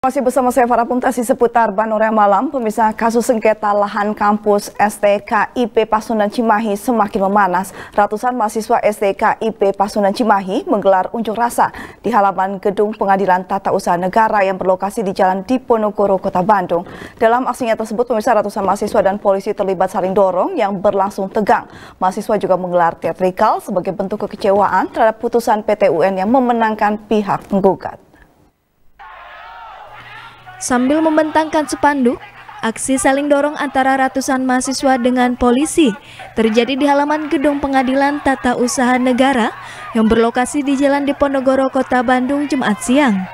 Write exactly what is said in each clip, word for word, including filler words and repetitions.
Masih bersama saya Farah Puntasi seputar Bandung Raya Malam. Pemirsa, kasus sengketa lahan kampus S T K I P Pasundan Cimahi semakin memanas. Ratusan mahasiswa S T K I P Pasundan Cimahi menggelar unjuk rasa di halaman gedung Pengadilan Tata Usaha Negara yang berlokasi di Jalan Diponegoro, Kota Bandung. Dalam aksinya tersebut, pemirsa, ratusan mahasiswa dan polisi terlibat saling dorong yang berlangsung tegang. Mahasiswa juga menggelar teatrikal sebagai bentuk kekecewaan terhadap putusan P T U N yang memenangkan pihak penggugat. Sambil membentangkan spanduk, aksi saling dorong antara ratusan mahasiswa dengan polisi terjadi di halaman gedung Pengadilan Tata Usaha Negara yang berlokasi di Jalan Diponegoro, Kota Bandung, Jumat siang.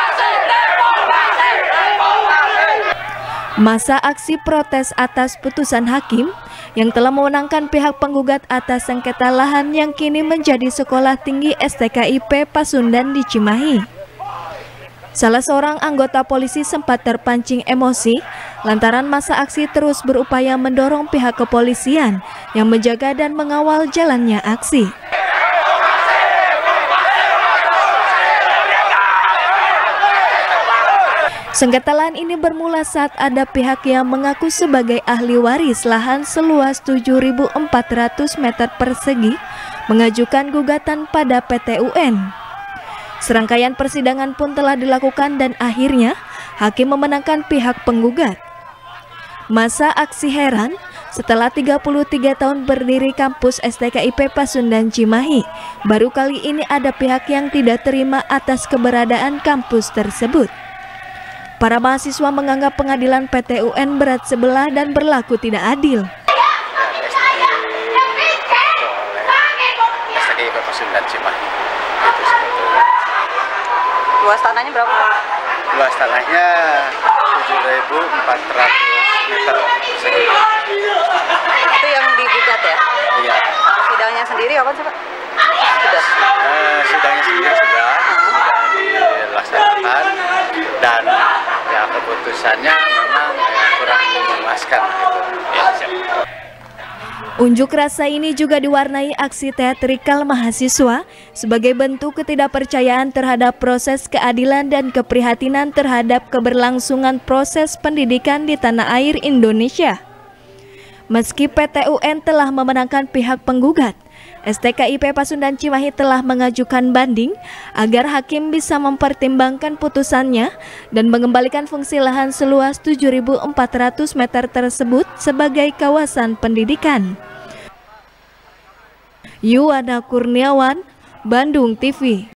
Masa aksi protes atas putusan hakim yang telah memenangkan pihak penggugat atas sengketa lahan yang kini menjadi Sekolah Tinggi S T K I P Pasundan di Cimahi. Salah seorang anggota polisi sempat terpancing emosi lantaran masa aksi terus berupaya mendorong pihak kepolisian yang menjaga dan mengawal jalannya aksi. Sengketa lahan ini bermula saat ada pihak yang mengaku sebagai ahli waris lahan seluas tujuh ribu empat ratus meter persegi mengajukan gugatan pada P T U N. Serangkaian persidangan pun telah dilakukan dan akhirnya hakim memenangkan pihak penggugat. Masa aksi heran setelah tiga puluh tiga tahun berdiri kampus S T K I P Pasundan Cimahi, baru kali ini ada pihak yang tidak terima atas keberadaan kampus tersebut. Para mahasiswa menganggap pengadilan P T U N berat sebelah dan berlaku tidak adil. S T K I P Pasundan Cimahi. Luas tanahnya berapa, Pak? Luas tanahnya tujuh ribu empat ratus meter persegi. Itu yang digugat ya? Iya. Sidangnya sendiri apa sih, Pak? Sudah. Eh, sidangnya sendiri sudah, sudah dilaksanakan dan ya keputusannya memang ya, kurang memuaskan. Gitu. Ya, siap. Unjuk rasa ini juga diwarnai aksi teatrikal mahasiswa sebagai bentuk ketidakpercayaan terhadap proses keadilan dan keprihatinan terhadap keberlangsungan proses pendidikan di tanah air Indonesia. Meski P T U N telah memenangkan pihak penggugat, S T K I P Pasundan Cimahi telah mengajukan banding agar hakim bisa mempertimbangkan putusannya dan mengembalikan fungsi lahan seluas tujuh ribu empat ratus meter tersebut sebagai kawasan pendidikan. Yuwana Kurniawan, Bandung T V.